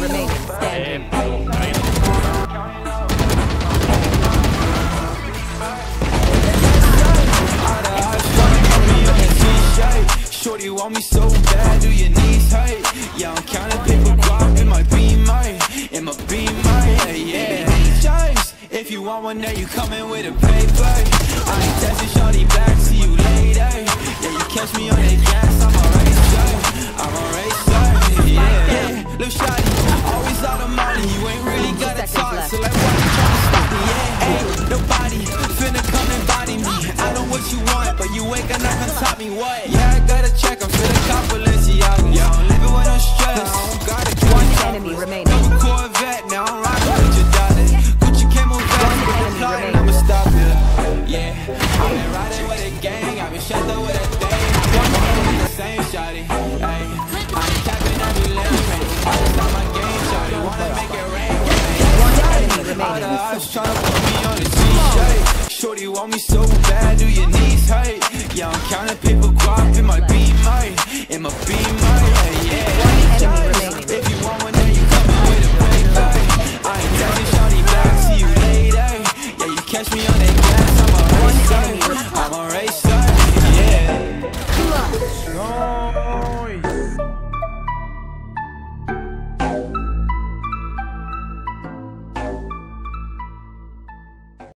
remaining. Standing. Shorty want me so bad, do your knees hurt? Yeah, I'm counting paper guap in my beamer, yeah. Choice. If you want one, then you coming with a paper. I ain't texting shorty back, see you later. Yeah, you catch me on that gas, I'm a racer, yeah. Lil' shawty, always out of money, you ain't really gotta talk, so like why you tryna stop me, yeah. Ain't nobody finna come and body me. I know what you want, but you ain't gonna come top me, what? Yeah, I gotta check, I'm feeling confident, yeah, I'm living with no stress, I don't gotta keep One enemy remaining. I'm a Corvette, now I'm rocking with your daughter. Gucci camo vest, with the car, and I'ma stop it, yeah. I've been riding with a gang, I've been shut up with a thing. One more the same shawty, ayy. I'm tapping every lane, I just got my game, shawty. Wanna make it rain, One enemy remaining. all the eyes tryna put me on a t-shirt. Shorty want me so bad, do your knees hurt? Yeah, I'm counting paper guap in my beamer,